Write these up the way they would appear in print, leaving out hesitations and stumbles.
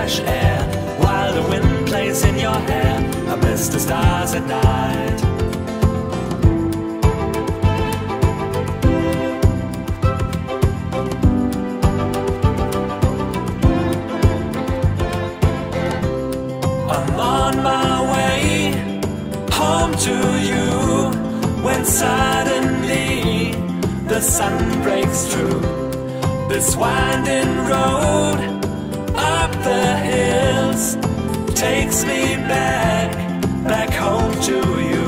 fresh air, while the wind plays in your hair. I miss the stars at night. I'm on my way home to you, when suddenly the sun breaks through this winding road up the hills, takes me back home to you.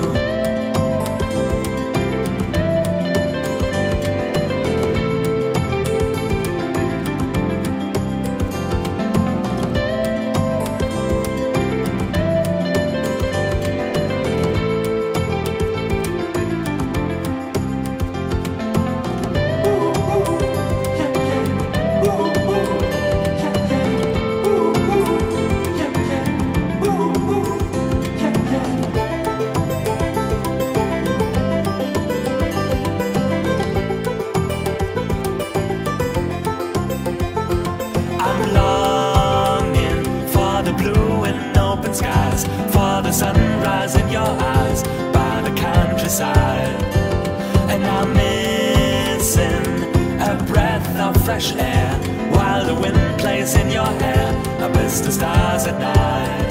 Skies, for the sunrise in your eyes by the countryside. And I'm missing a breath of fresh air, while the wind plays in your hair. I miss the stars at night.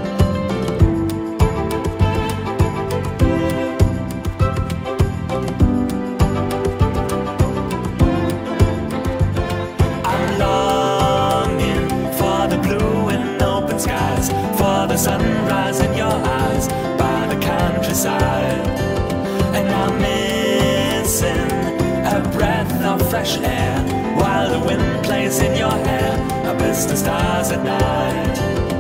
I'm longing for the blue and open skies, for the sunrise in your eyes by the countryside. And I'm missing a breath of fresh air, while the wind plays in your hair. I miss the stars at night.